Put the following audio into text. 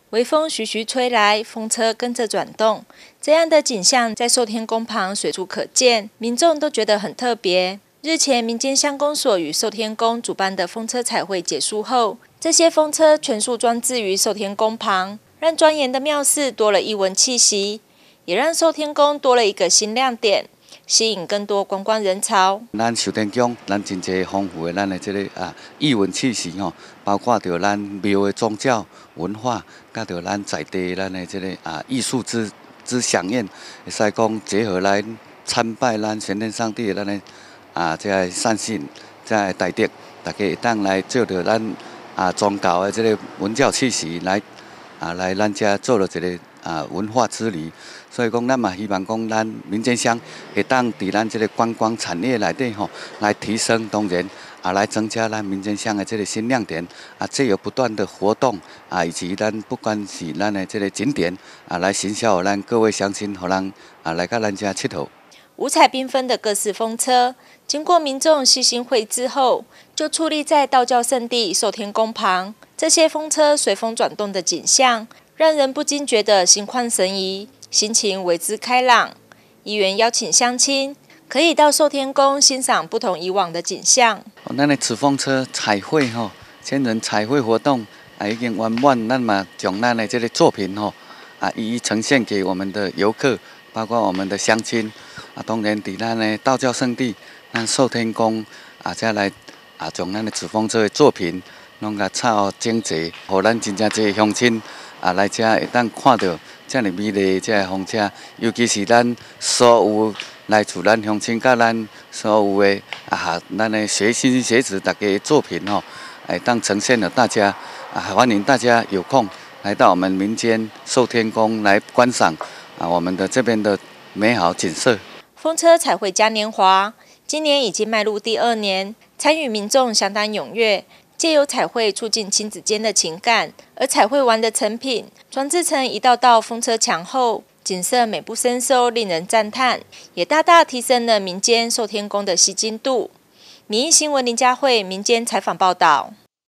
微风徐徐吹来，风车跟着转动，这样的景象在寿天宫旁随处可见，民众都觉得很特别。日前，民间乡公所与寿天宫主办的风车彩绘结束后，这些风车全数装置于寿天宫旁，让庄严的庙寺多了艺文气息，也让寿天宫多了一个新亮点，吸引更多观光人潮。 咱寿天宫，咱真侪丰富的咱的这个艺文气息吼，包括着咱庙的宗教文化，甲着咱在地咱的这个艺术之飨宴，会使讲结合来参拜咱先天上帝的咱的这个善信，这个大德，大家会当来照着咱宗教的这个文教气息来咱遮做了一个文化之旅。所以讲，咱嘛希望讲，咱民间乡会当伫咱这个观光产业内底吼，来提升，当然来增加咱民间乡的这个新亮点藉由不断的活动以及咱不管是咱的这个景点来行销咱各位乡亲，互人来到咱遮佚佗。 五彩缤纷的各式风车，经过民众细心绘制后，就矗立在道教圣地寿天宫旁。这些风车随风转动的景象，让人不禁觉得心旷神怡，心情为之开朗。议员邀请乡亲可以到寿天宫欣赏不同以往的景象。 咱的纸风车彩绘吼，千人彩绘活动已经圆满，咱嘛将咱的这个作品吼一一呈现给我们的游客，包括我们的乡亲当然伫咱的道教圣地，咱寿天宫再来将咱的纸风车的作品拢甲插整齐，互咱真正侪乡亲来遮会当看到遮尔美丽的这个风车，尤其是咱所有来自咱乡亲甲咱所有的咱的学生学子大家的作品吼，会当呈现了大家欢迎大家有空来到我们民间寿天宫来观赏我们的这边的美好景色。 风车彩绘嘉年华今年已经迈入第2年，参与民众相当踊跃，借由彩绘促进亲子间的情感，而彩绘完的成品装置成一道道风车墙后，景色美不胜收，令人赞叹，也大大提升了民间寿天宫的吸睛度。民意新闻林佳慧民间采访报道。